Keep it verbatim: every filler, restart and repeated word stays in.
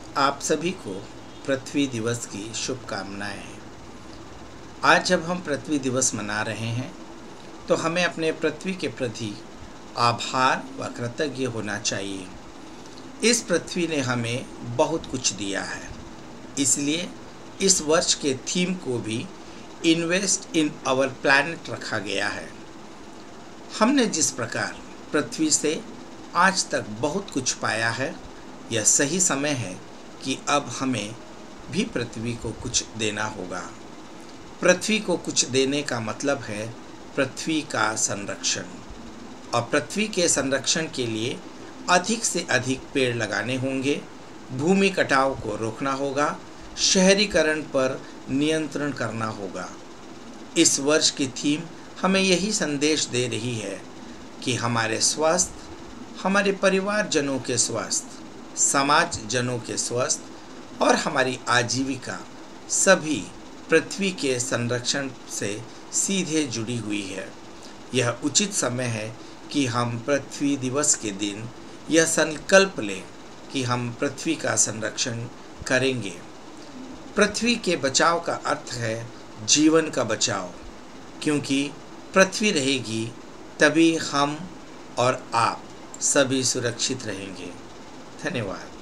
आप सभी को पृथ्वी दिवस की शुभकामनाएं। आज जब हम पृथ्वी दिवस मना रहे हैं तो हमें अपने पृथ्वी के प्रति आभार व कृतज्ञ होना चाहिए। इस पृथ्वी ने हमें बहुत कुछ दिया है, इसलिए इस वर्ष के थीम को भी इन्वेस्ट इन आवर प्लैनेट रखा गया है। हमने जिस प्रकार पृथ्वी से आज तक बहुत कुछ पाया है, यह सही समय है कि अब हमें भी पृथ्वी को कुछ देना होगा। पृथ्वी को कुछ देने का मतलब है पृथ्वी का संरक्षण, और पृथ्वी के संरक्षण के लिए अधिक से अधिक पेड़ लगाने होंगे, भूमि कटाव को रोकना होगा, शहरीकरण पर नियंत्रण करना होगा। इस वर्ष की थीम हमें यही संदेश दे रही है कि हमारे स्वास्थ्य, हमारे परिवारजनों के स्वास्थ्य, समाज जनों के स्वास्थ्य और हमारी आजीविका सभी पृथ्वी के संरक्षण से सीधे जुड़ी हुई है। यह उचित समय है कि हम पृथ्वी दिवस के दिन यह संकल्प लें कि हम पृथ्वी का संरक्षण करेंगे। पृथ्वी के बचाव का अर्थ है जीवन का बचाव, क्योंकि पृथ्वी रहेगी तभी हम और आप सभी सुरक्षित रहेंगे। धन्यवाद।